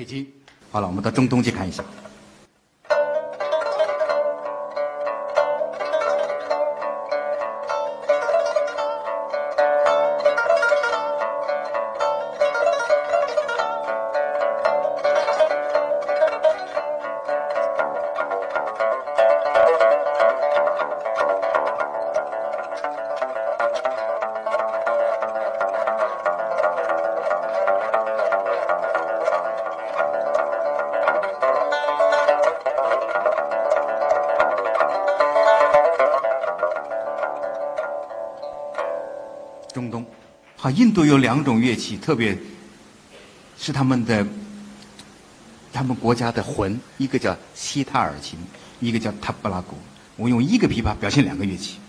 北京。好了，我们到中东去看一下。中东，好，印度有2种乐器，特别是他们国家的魂，一个叫西塔尔琴，一个叫塔布拉鼓。我用一个琵琶表现2个乐器。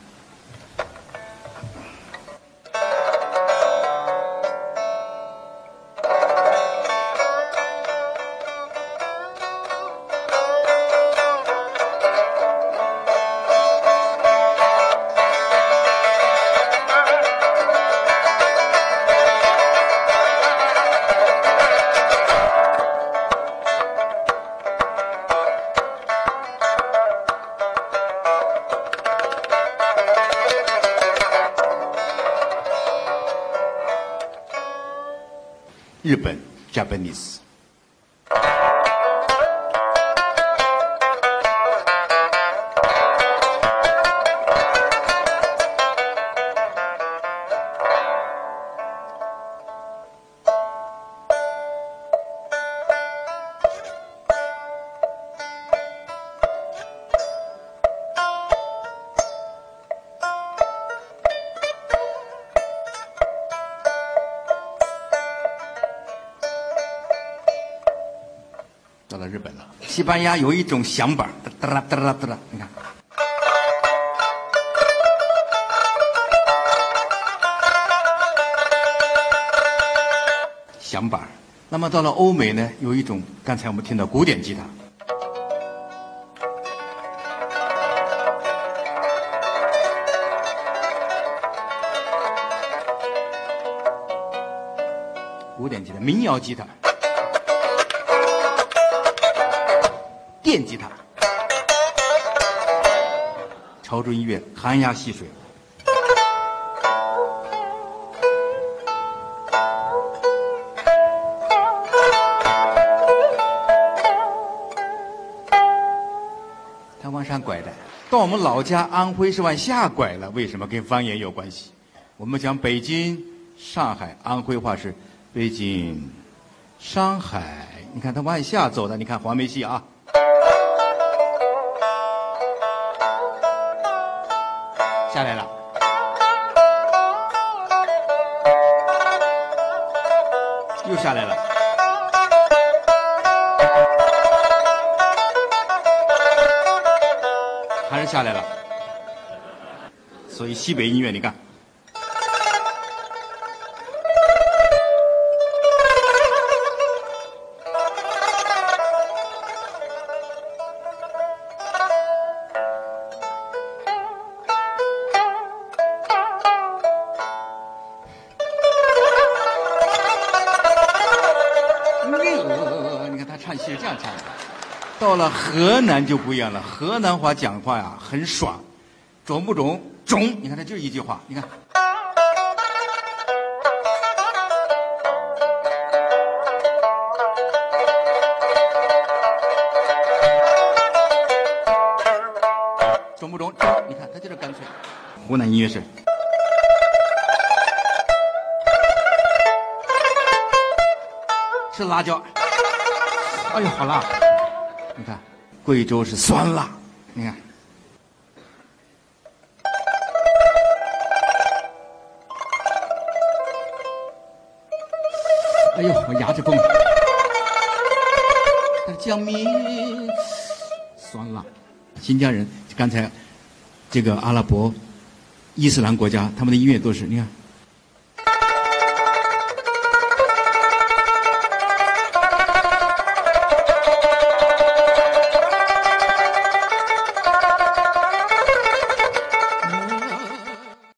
日本 Japanese。到了日本了，西班牙有一种响板，哒啦哒啦哒啦，你看，响板。那么到了欧美呢，有一种刚才我们听到古典吉他，古典吉他、民谣吉他。电吉他，潮州音乐，寒鸦戏水。它往上拐的，到我们老家安徽是往下拐了，为什么？跟方言有关系。我们讲北京、上海，安徽话是北京、上海。你看它往下走的，你看黄梅戏啊。下来了，又下来了，还是下来了。所以西北音乐，你看，唱戏是这样唱的。到了河南就不一样了，河南话讲话呀很爽，肿不肿？肿！你看它就一句话，你看。肿不肿？肿！你看它就是干脆。湖南音乐是。吃辣椒。哎呦，好辣！你看，贵州是酸辣，你看。哎呦，我牙齿崩了。江米酸辣，新疆人刚才这个阿拉伯、伊斯兰国家，他们的音乐都是你看。